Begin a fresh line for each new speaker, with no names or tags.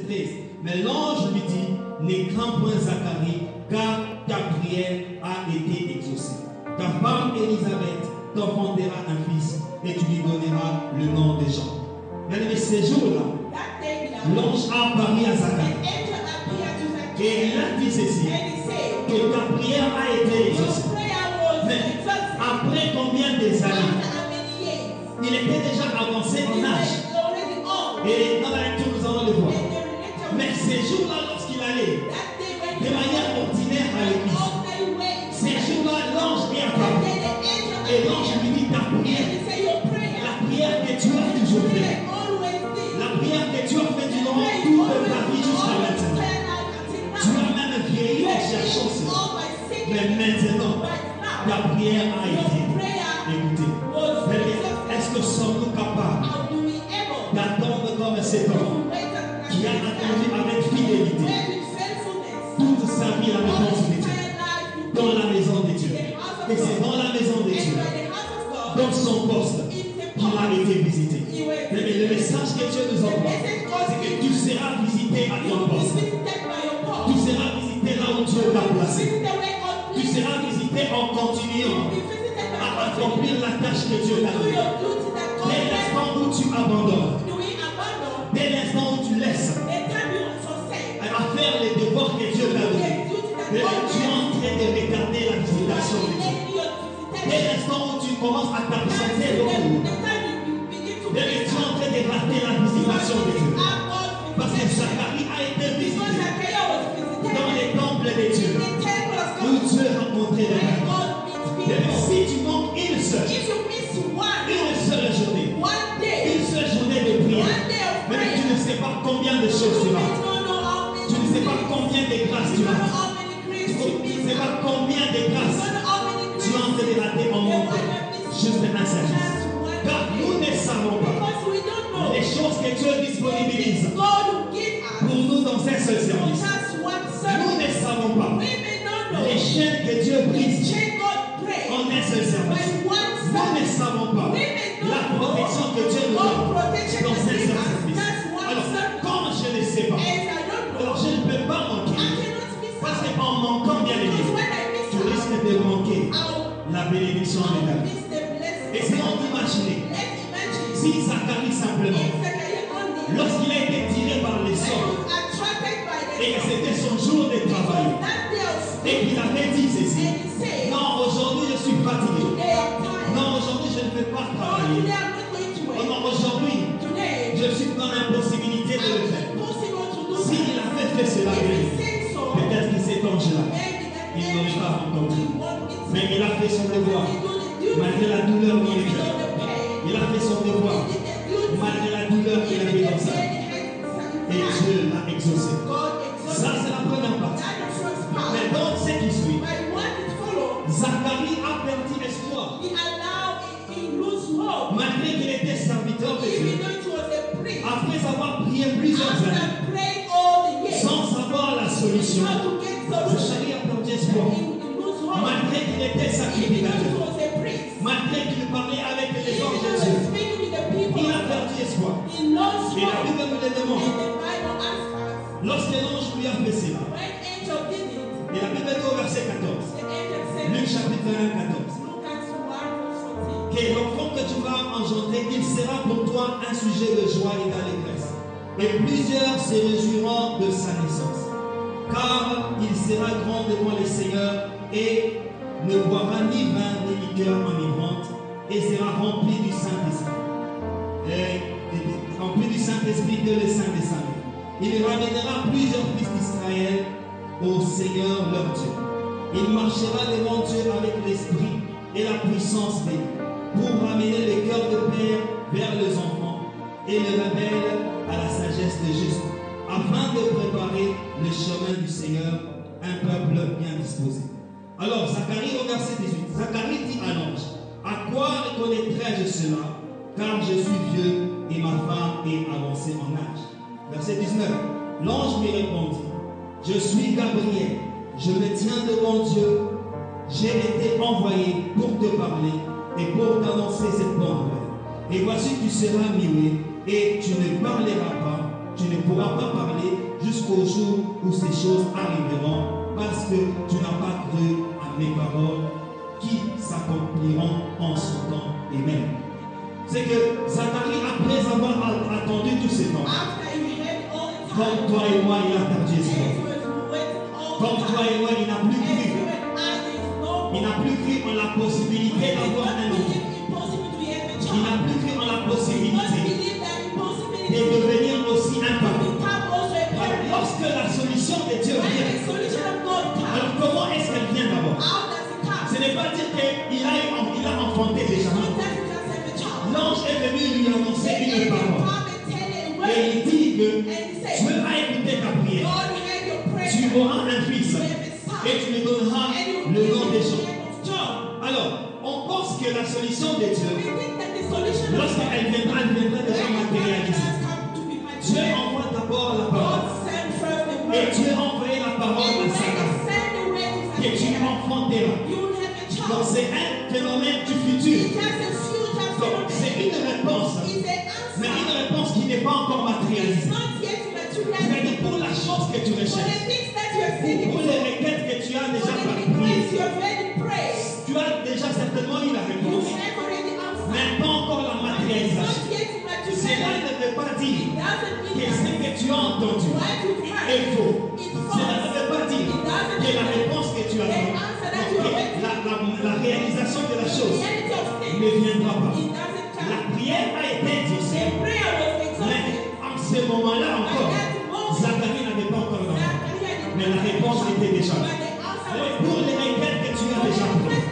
verset 13. Mais l'ange lui dit, ne crains point Zacharie, car ta prière a été exaucée. Ta femme Élisabeth t'enfantera un fils et tu lui donneras le nom de Jean. Bien-aimés, ces jours-là, l'ange a apparu à Zacharie. Et il a dit ceci, que ta prière a été exaucée. Mais après combien des années? Il était déjà avancé en âge. Et dans la lecture, nous allons le voir. Mais ces jours-là, lorsqu'il allait de manière ordinaire à l'église, ces jours-là, l'ange est apparu. Et l'ange lui dit ta prière, la prière que tu as toujours fait, la prière que tu as fait durant toute ta vie jusqu'à maintenant. Tu as même vieilli en cherchant cela. Mais maintenant, ta prière a été écoutée. Est-ce que sommes-nous capables d'attendre comme cet homme qui a attendu avec fidélité toute sa vie la réponse de Dieu, dans la maison de Dieu? Et c'est dans la maison de Dieu, dans son poste, qu'il a été visité. Mais le message que Dieu nous envoie, c'est que tu seras visité à ton poste. Tu seras visité là où Dieu t'a placé. Tu seras visité en continuant à accomplir la tâche que Dieu t'a donnée. Dès l'instant où tu abandonnes, dès l'instant où tu laisses à faire les devoirs que Dieu t'a donnés, tu es en train de retarder la visitation de Dieu. Dès l'instant où tu commences à t'absenter l'autre, tu es en train de rater la visitation de Dieu. Parce que Zacharie a été visité dans les temples de Dieu, où Dieu a rencontré les gens. Et si tu manques une seule journée, une seule journée de prière, même tu ne sais pas combien de choses tu as, tu ne sais pas combien de grâces tu as, tu ne sais pas combien de grâces tu es en train de rater en montant juste un service. Car nous ne savons pas les choses que Dieu disponibilise pour nous dans un seul service. Nous ne savons pas les chaînes que Dieu brise en un seul service. Nous ne savons pas la protection que Dieu nous donne dans un seul service. Alors, comme je ne sais pas, alors je ne peux pas manquer. Parce qu'en manquant bien les tu risques de manquer la bénédiction de Dieu. Essayons d'imaginer si Zacharie simplement, lorsqu'il a été tiré par les sorts et que c'était son jour de travail et qu'il avait dit ceci, non, aujourd'hui je suis fatigué, non, aujourd'hui je ne peux pas travailler, non, aujourd'hui je suis dans l'impossibilité de le faire. S'il avait fait cela, peut-être que cet ange-là, il n'aurait pas entendu. Mais il a fait son devoir, malgré la douleur dans le cœur. Il a fait son devoir, malgré la douleur qu'il avait dans sa vie. Et Dieu l'a exaucé. Ça, c'est la première partie. Mais dans ce qui suit, Zacharie a perdu espoir. Malgré qu'il était serviteur de Dieu, après avoir prié plusieurs années, sans savoir la solution, Zacharie a perdu espoir. Malgré qu'il était sacrificateur, malgré qu'il parlait avec les anges de Dieu, il a perdu espoir. Et la Bible nous le demande. Lorsque l'ange lui a fait cela, et la Bible dit au verset 14, Luc chapitre 1, 14, que l'enfant que tu vas engendrer, il sera pour toi un sujet de joie et d'allégresse. Et plusieurs se réjouiront de sa naissance. Car il sera grand devant les seigneurs et ne boira ni vin ni liqueur enivrante et sera rempli du Saint-Esprit. Rempli du Saint-Esprit que le Saint des Saints. Il ramènera plusieurs fils d'Israël au Seigneur leur Dieu. Il marchera devant Dieu avec l'esprit et la puissance de Dieu pour ramener le cœur de père vers les enfants et le rebelle à la sagesse de juste, afin de préparer le chemin du Seigneur, un peuple bien disposé. Alors, Zacharie au verset 18, Zacharie dit à l'ange, à quoi reconnaîtrai-je cela, car je suis vieux et ma femme est avancée en âge. Verset 19, l'ange lui répondit, je suis Gabriel, je me tiens devant Dieu, j'ai été envoyé pour te parler et pour t'annoncer cette bonne nouvelle. Et voici tu seras muet et tu ne parleras pas, tu ne pourras pas parler jusqu'au jour où ces choses arriveront, parce que tu n'as pas cru à mes paroles qui s'accompliront en son temps. Amen. C'est que Zacharie, après avoir attendu tout ce temps, comme toi et moi, il a perdu espoir. Comme toi et moi, il n'a plus cru. Il n'a plus cru en la possibilité d'avoir un enfant. Il n'a plus cru en la possibilité de devenir aussi un papa. Alors, lorsque la solution de Dieu vient, alors comment est-ce qu'elle vient d'abord? Ce n'est pas dire qu'il a enfanté déjà. L'ange est venu lui annoncer une parole. Et il dit que Dieu va écouter ta prière. Tu auras un fils et tu lui donneras le nom des gens. Alors, on pense que la solution de Dieu, lorsqu'elle viendra, déjà matérialisée. Dieu envoie d'abord la parole. Et Dieu a envoyé la parole à Zacharie. Que tu enfanteras. Donc c'est un phénomène du futur. Donc c'est une réponse. Mais une réponse qui n'est pas encore matérialisée. C'est-à-dire pour la chose que tu recherches. Pour les requêtes que tu as déjà priées. Tu as déjà certainement eu la réponse. Mais pas encore la matérialisation. Cela ne veut pas dire que ce que tu as entendu est faux. Cela ne veut pas dire que la réponse que tu as donnée, la réalisation de la chose ne viendra pas. La prière a été exaucée. Mais en ce moment-là encore, Zacharie n'avait pas encore d'enfant. Mais la réponse était déjà là. Pour les requêtes que tu as déjà prises,